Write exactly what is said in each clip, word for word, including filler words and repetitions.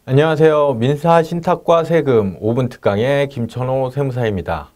안녕하세요. 민사 신탁과 세금 오 분 특강의 김천호 세무사입니다.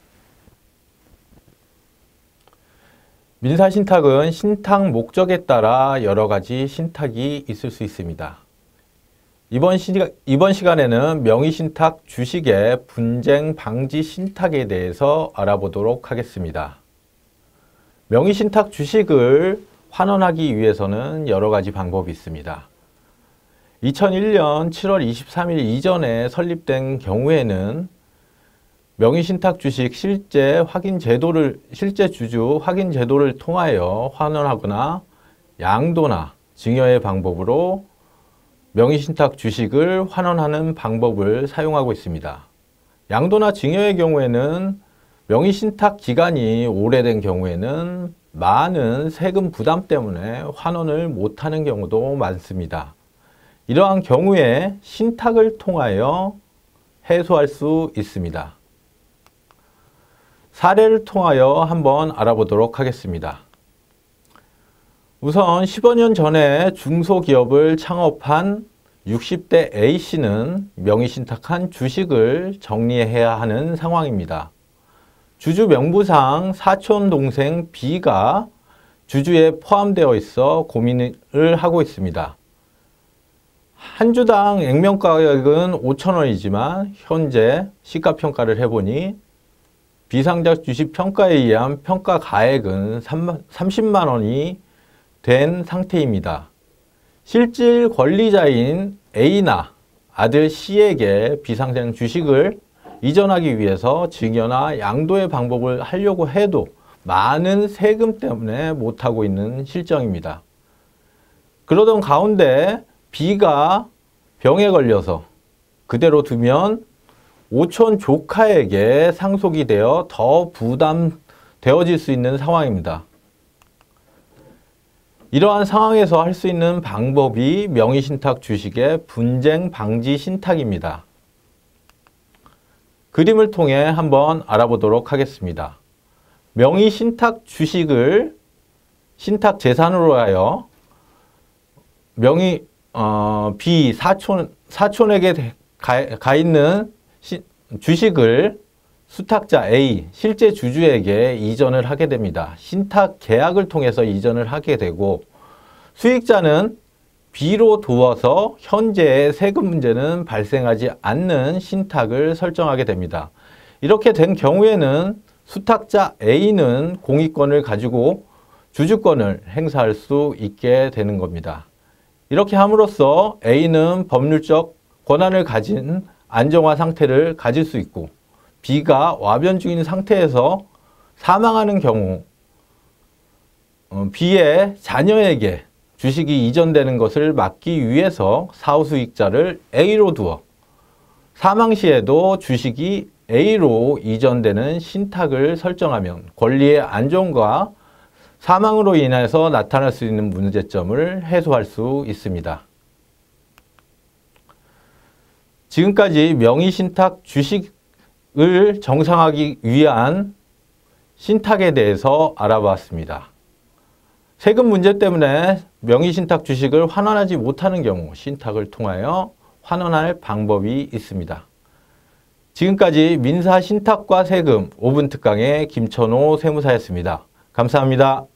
민사 신탁은 신탁 목적에 따라 여러 가지 신탁이 있을 수 있습니다. 이번, 시, 이번 시간에는 명의신탁 주식의 분쟁 방지 신탁에 대해서 알아보도록 하겠습니다. 명의신탁 주식을 환원하기 위해서는 여러 가지 방법이 있습니다. 이천일 년 칠월 이십삼일 이전에 설립된 경우에는 명의신탁 주식 실제 확인 제도를, 실제 주주 확인 제도를 통하여 환원하거나 양도나 증여의 방법으로 명의신탁 주식을 환원하는 방법을 사용하고 있습니다. 양도나 증여의 경우에는 명의신탁 기간이 오래된 경우에는 많은 세금 부담 때문에 환원을 못하는 경우도 많습니다. 이러한 경우에 신탁을 통하여 해소할 수 있습니다. 사례를 통하여 한번 알아보도록 하겠습니다. 우선 십오 년 전에 중소기업을 창업한 육십 대 A씨는 명의신탁한 주식을 정리해야 하는 상황입니다. 주주 명부상 사촌 동생 B가 주주에 포함되어 있어 고민을 하고 있습니다. 한 주당 액면가격은 오천 원이지만 현재 시가평가를 해보니 비상장 주식 평가에 의한 평가 가액은 삼십만 원이 된 상태입니다. 실질 권리자인 A나 아들 C에게 비상장 주식을 이전하기 위해서 증여나 양도의 방법을 하려고 해도 많은 세금 때문에 못하고 있는 실정입니다. 그러던 가운데 B가 병에 걸려서 그대로 두면 오촌 조카에게 상속이 되어 더 부담되어질 수 있는 상황입니다. 이러한 상황에서 할 수 있는 방법이 명의신탁 주식의 분쟁 방지 신탁입니다. 그림을 통해 한번 알아보도록 하겠습니다. 명의신탁 주식을 신탁 재산으로 하여 명의 어, B 사촌, 사촌에게 가, 가 있는 시, 주식을 수탁자 A, 실제 주주에게 이전을 하게 됩니다. 신탁 계약을 통해서 이전을 하게 되고 수익자는 B로 두어서 현재의 세금 문제는 발생하지 않는 신탁을 설정하게 됩니다. 이렇게 된 경우에는 수탁자 A는 공익권을 가지고 주주권을 행사할 수 있게 되는 겁니다. 이렇게 함으로써 A는 법률적 권한을 가진 안정화 상태를 가질 수 있고 B가 와변 중인 상태에서 사망하는 경우 B의 자녀에게 주식이 이전되는 것을 막기 위해서 사후수익자를 A로 두어 사망 시에도 주식이 A로 이전되는 신탁을 설정하면 권리의 안정과 사망으로 인해서 나타날 수 있는 문제점을 해소할 수 있습니다. 지금까지 명의신탁 주식을 정상화하기 위한 신탁에 대해서 알아봤습니다. 세금 문제 때문에 명의신탁 주식을 환원하지 못하는 경우 신탁을 통하여 환원할 방법이 있습니다. 지금까지 민사 신탁과 세금 오 분 특강의 김천호 세무사였습니다. 감사합니다.